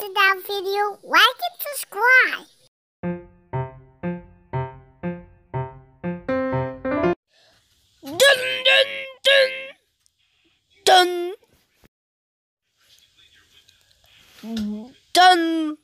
to that video, like and subscribe. Dun dun dun dun dun.